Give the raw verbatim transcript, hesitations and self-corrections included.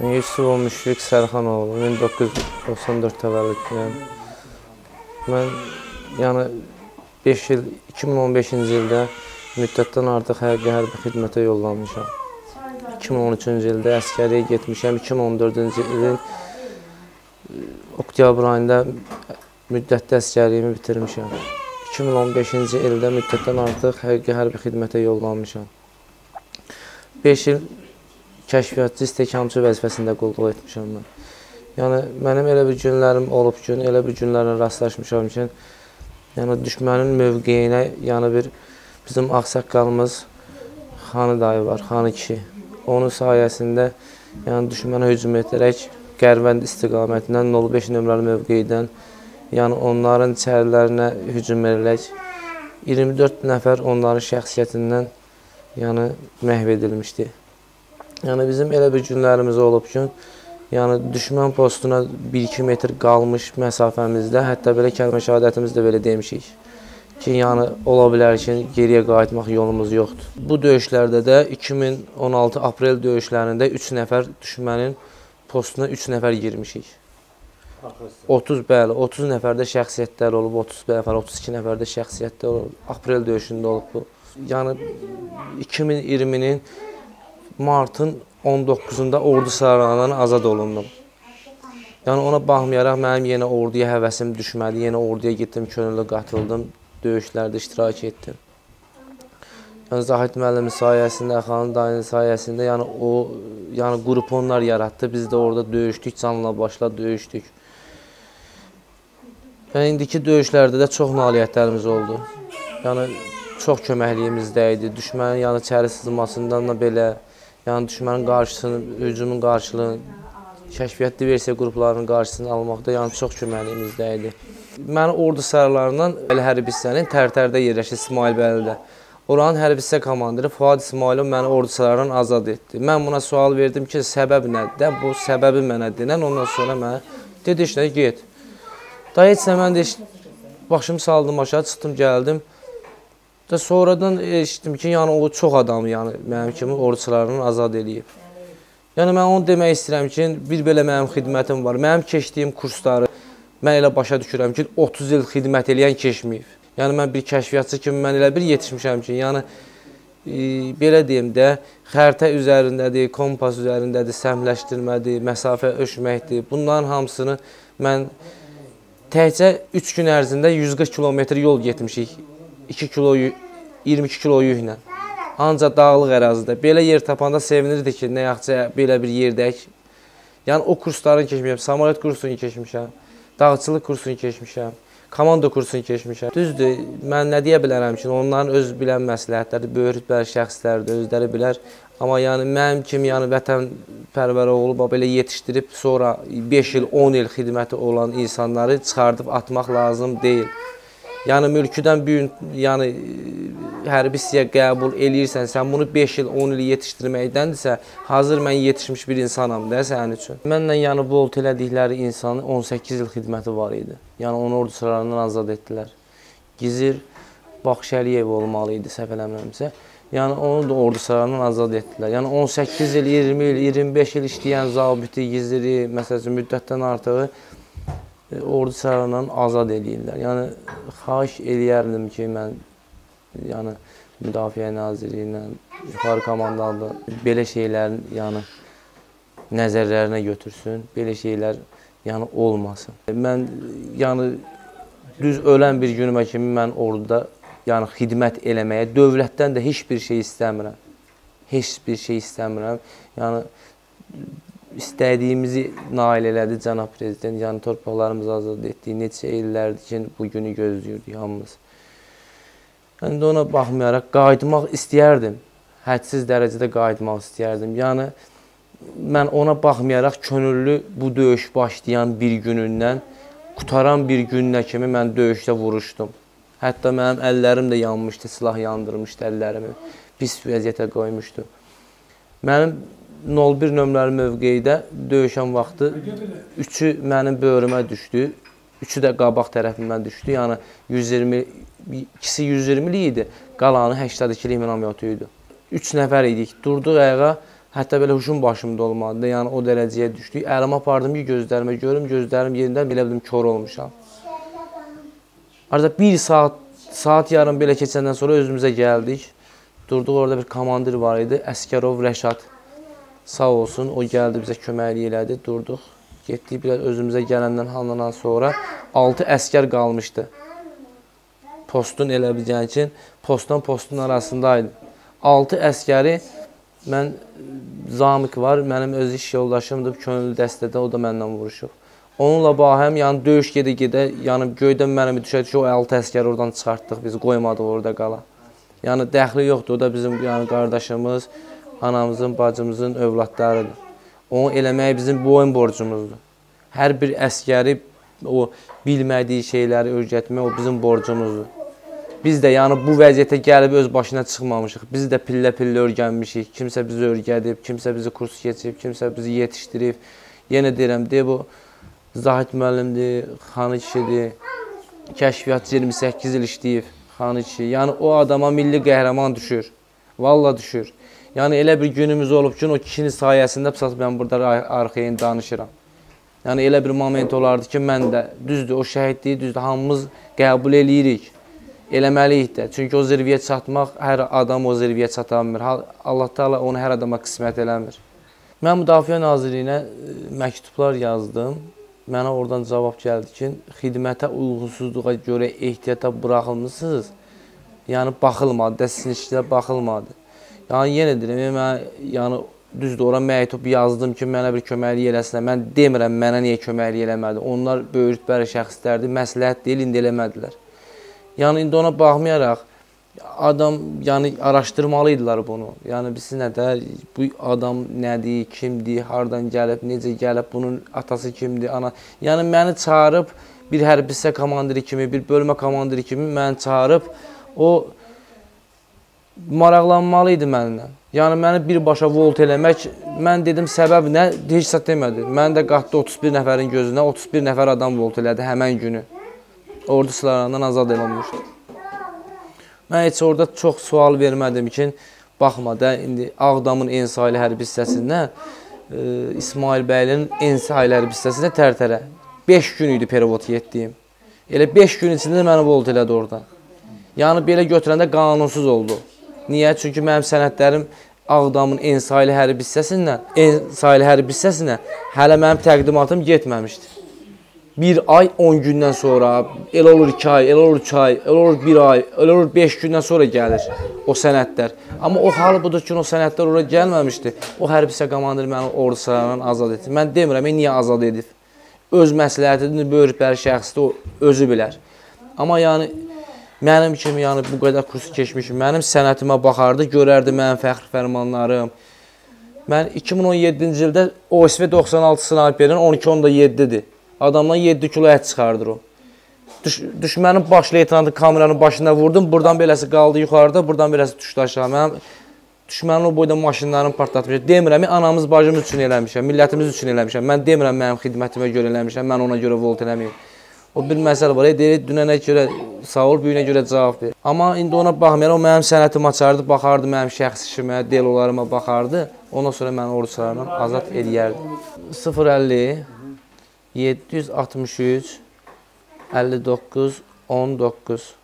Yusuf Müşfiq Sərxanoğlu, min doqquz yüz doxsan dörd təvəllüdlüyəm. Mən yəni beş il, iki min on beşinci ildə müddətdən artıq həqiqi hərbi xidmətə yollanmışam. iki min on üçüncü ildə əskəriyə getmişəm. iki min on dördüncü ilin oktyabr ayında müddətli əskəriyimi bitirmişəm. iki min on beşinci ildə müddətdən artıq həqiqi hərbi xidmətə yollanmışam. beş il kəşfiyyatçı, istehkamçı vəzifəsində qulluq etmişəm mən. Yəni, mənim elə bir günlərim olub ki, elə bir günlərlə rastlaşmışam ki, yəni, düşmənin mövqeyinə, yəni bir bizim ağsaqqalımız Xanı dayı var, Xanı kişi. Onun sayəsində, yəni, düşmənə hücum edərək, Qərvənd istiqamətindən nol beş nömrəli mövqeydən, yəni, onların içərilərinə hücum edərək, iyirmi dörd nəfər onların şəxsiyyətindən, yəni, məhv edilmişdi. Yəni, bizim elə bir günlərimiz olub ki, yəni, düşmən postuna bir iki metr qalmış məsafəmizdə, hətta belə kəlmə şəhadətimizdə belə demişik ki, yəni, ola bilər ki, geriyə qayıtmaq yolumuz yoxdur. Bu döyüşlərdə də iki min on altı aprel döyüşlərində üç nəfər düşmənin postuna üç nəfər girmişik. otuz, bəli, otuz nəfərdə şəxsiyyətlər olub, otuz nəfər, otuz iki nəfərdə şəxsiyyətlər olub, aprel döyüşündə olub bu. Yəni, iki min iyirminin martın on doqquzunda ordu sıralarından azad olundum. Yəni, ona baxmayaraq mənim yenə orduya həvəsim düşmədi, yenə orduya getdim, könüllü qatıldım, döyüşlərdə iştirak etdim. Yəni, Zahid müəllimin sayəsində, Xanı dayının sayəsində, yəni, o, yəni, qrup onlar yaratdı, biz də orada döyüşdük, canla başla döyüşdük. Yəni, indiki döyüşlərdə də çox nailiyyətlərimiz oldu. Yəni, çox köməkliyimizdə idi, düşmənin yəni, içəri sızmasından da belə, yəni düşmənin qarşısını, hücumun qarşılığını, kəşfiyyat diversiya qruplarının qarşısını almaqda yəni çox köməliyimizdə idi. Məni ordu sərlarından hərbi hissənin Tərtərdə yerləşir İsmail Bəlidə. Oranın hərbi hissə komandiri Fuad İsmailov məni ordu sərlarından azad etdi. Mən buna sual verdim ki, səbəb nədir? Bu səbəbi mənə denən, ondan sonra mənə dedi, işlə, get. Da heç nə mən də başımı saldım aşağı, çıxdım, gəldim. Da sonradan eşitdim ki, yəni o çox adamı, yəni mənim kimi orduçularını azad edib. Yəni mən onu demək istəyirəm ki, bir belə mənim xidmətim var. Mənim keçdiyim kursları mən elə başa düşürəm ki, otuz il xidmət eləyən keçməyib. Yəni mən bir kəşfiyyatçı kimi mən elə bir yetişmişəm ki, yəni e, belə deyim də, xəritə üzərindədir, kompas üzərindədir, səmləşdirmədir, məsafə ölçməkdir. Bunların hamısını mən təkcə üç gün ərzində yüz qırx kilometr yol getmişik. iki kilo, iyirmi iki kilo yüklə. Ancaq dağlıq ərazidə. Belə yer tapanda sevinirdi ki, nə yaxçı belə bir yerdəyik. Yəni, o kursların keçmişəm, samolyot kursunu keçmişəm, dağçılıq kursunu keçmişəm, komando kursunu keçmişəm. Düzdür, mən nə deyə bilərəm ki, onların öz bilən məsləhətləri, böyük şəxslərdir, özləri bilər. Amma yəni, mənim kimi yəni, vətənpərvər olub, belə yetişdirib, sonra beş il, on il xidməti olan insanları çıxardıb atmaq lazım deyil. Yəni, mülküdən bir yəni, hərbi hissəyə qəbul eləyirsən, sən bunu beş il, on il yetişdirməkdəndirsə, hazır mən yetişmiş bir insanam da sənin üçün. Mənlə yəni, volt elədikləri insanın on səkkiz il xidməti var idi. Yəni, onu ordu sıralarından azad etdilər. Gizir Baxşəliyev olmalı idi, səhv eləmirəmsə. Yəni, onu da ordu sıralarından azad etdilər. Yəni, on səkkiz il, iyirmi il, iyirmi beş il işləyən zabiti, giziri, məsələn, müddətdən artığı ordu sıralarından azad edirlər. Yəni, xahiş eləyərdim ki, mən yəni, Müdafiə Nazirliyinə, yuxarı komandalı belə şeylərin yəni, nəzərlərinə götürsün, belə şeylər yəni, olmasın. Mən yəni, düz ölən bir günümə kimi mən orduda yəni, xidmət eləməyə, dövlətdən də heç bir şey istəmirəm. Heç bir şey istəmirəm. Yəni, İstədiyimizi nail elədi cənab prezident, yəni torpaqlarımızı azad etdik, neçə illərdir ki, bu günü gözləyirdik hamımız. Yəni də ona baxmayaraq qayıtmaq istəyərdim, hədsiz dərəcədə qayıtmaq istəyərdim. Yəni mən ona baxmayaraq könüllü bu döyüş başlayan bir günündən, qutaran bir gününə kimi mən döyüşdə vuruşdum. Hətta mənim əllərim də yanmışdı, silah yandırmışdı əllərimi, pis vəziyyətə qoymuşdu. Mənim nol bir nömrəli mövqeydə döyüşən vaxtı üçü mənim böğrümə düşdü, üçü də qabaq tərəfimdən düşdü. Yəni yüz iyirmi, ikisi yüz iyirmilik idi, qalanı səksən ikilik minamyotu idi. Üç nəfər idik, durduq ayağa, Hətta belə huşum başımda olmadı. Yəni o dərəcəyə düşdük. Əlimi apardım ki, gözlərimə görüm, gözlərim yerindən belə bildim kör olmuşam. Arada bir saat, saat yarım belə keçəndən sonra özümüzə gəldik. Durduq, orada bir komandir var idi, Əskərov Rəşad. Sağ olsun, o gəldi bizə köməklik elədi, durduq. Getdik, biraz özümüzə gələndən hanlanan sonra altı əskər qalmışdı. Postun elə biləcən ki, postdan postun arasındaydı. altı əskəri, mən, Zamik var, mənim öz iş yoldaşımdır, könüllü dəstədə, o da məndən vuruşub. Onunla bahəm, yəni döyüş gedə-gedə, yəni göydən mənimi düşə-düşə o altı əskəri oradan çıxartdıq, biz qoymadıq orada qala. Yəni dəxli yoxdur, o da bizim yəni, qardaşımız, anamızın, bacımızın övladlarıdır. Onu eləmək bizim boyun borcumuzdur. Hər bir əskəri o bilmədiyi şeyləri öyrətmək o bizim borcumuzdur. Biz də yəni bu vəziyyətə gəlib öz başına çıxmamışıq. Biz də pillə-pillə öyrənmişik. Kimsə bizi öyrədib, kimsə bizi kurs keçib, kimsə bizi yetişdirib. Yenə deyirəm, deyə bu Zahid müəllimdir, xanı kişidir. Kəşfiyyat iyirmi səkkiz il işləyib, xanı kişi. Yəni o adama milli qəhrəman düşür. Valla düşür. Yəni elə bir günümüz olub ki, o kişinin sayəsində mən burada arxayın danışıram. Yəni elə bir moment olardı ki, mən də düzdür, o şəhidliyi düzdür, hamımız qəbul eləyirik. Eləməliyik də. Çünki o zirvəyə çatmaq, hər adam o zirvəyə çatamır. Allah Teala onu hər adama qismət eləmir. Mən Müdafiə Nazirliyinə məktublar yazdım. Mənə oradan cavab gəldi ki, xidmətə uyğunsuzluğa görə ehtiyata buraxılmışsınız. Yəni, baxılmadı, sizin işlərə baxılmadı. Yəni, yenə deyirəm, mən yəni, düzdür, ora məktub yazdım ki, mənə bir köməklik eləsinlər. Mən demirəm, mənə niyə köməklik eləmədi. Onlar böyük rütbəli şəxslərdir, məsləhət deyil, indi eləmədilər. Yəni, indi ona baxmayaraq, adam, yəni, araşdırmalıydılar bunu. Yəni, biz nə də, bu adam nədir, kimdir, hardan gəlib, necə gəlib, bunun atası kimdir, ana. Yəni, məni çağırıb, bir hərbi hissə komandiri kimi, bir bölmə komandiri kimi məni çağırıb, o maraqlanmalıydı mənimlə. Yəni, məni birbaşa volt eləmək, mən dedim, səbəb nə? Heç sat demədi. Mən də qatdı otuz bir nəfərin gözünə, otuz bir nəfər adam volt elədi həmən günü. Ordu silahlarından azad olunmuşdu. Mən heç orada çox sual vermədim ki, baxma da, indi Ağdamın en sahili hərbi hissəsindən e, İsmail bəylinin en sahili hərbi hissəsində tərtərə. beş gün idi perevod yetdiyim. Elə beş gün içində məni volt elədi orada. Yəni, belə götürəndə qanunsuz oldu. Niyə? Çünki mənim sənədlərim Ağdamın en sahili hərbi hissəsindən, en sahili hərbi hissəsinə hələ mənim təqdimatım getməmişdi. Bir ay, on gündən sonra, elə olur iki ay, elə olur üç ay, elə olur bir ay, elə olur beş gündən sonra gəlir o sənədlər. Amma o halı budur ki, o sənədlər oraya gəlməmişdi. O hərbi hissə komandiri məni ordu sıralarından azad etdi. Mən demirəm, niyə azad edib? Öz məsləhətidir, böyük rütbəli şəxsdir, o özü bilər. Amma yəni, mənim kimi yəni, bu qədər kursu keçmişim, mənim sənətimə baxardı, görərdi mənim fəxri fərmanlarım. Mən iki min on yeddinci ildə O S V doxsan altı snayperin on iki onda yeddidir. Adamdan yeddi kilo ət çıxardır o. Düş, düşmənin baş leytenantı kameranın başında vurdum. Buradan beləsi qaldı yuxarıda, buradan beləsi düşdü aşağı. Mənim düşmənin o boyda maşınlarını partlatmışam. Demirəm, anamız, bacımız üçün eləmişəm, millətimiz üçün eləmişəm. Mən demirəm, mənim xidmətimə görə eləmişəm, mən ona görə volt eləməyim. O bir məsələ var, deyir, dünənə görə sağ ol, büyünə görə cavab ver. Amma indi ona baxmayaraq, o mənim sənətim açardı, baxardı mənim şəxsi işimə, delolarıma baxardı. Ondan sonra mən ordu sıralarından azad edərdi. sıfır əlli yeddi yüz altmış üç əlli doqquz on doqquz